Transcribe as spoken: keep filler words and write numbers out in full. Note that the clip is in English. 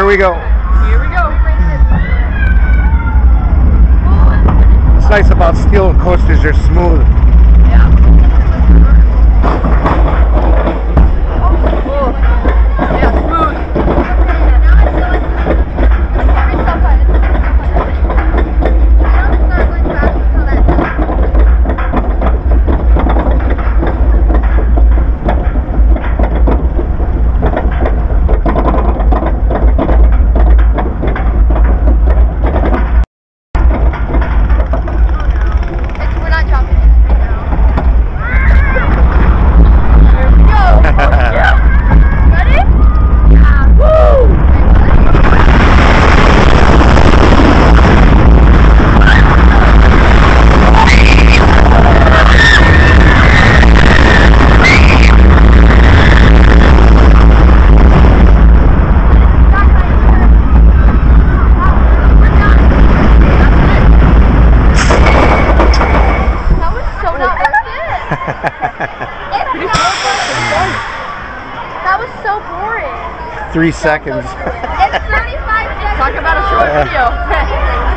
we go. Here we go. What's nice about steel coasters, they're smooth. Yeah. That was so boring. Three seconds. It's thirty-five seconds. Talk about a short video.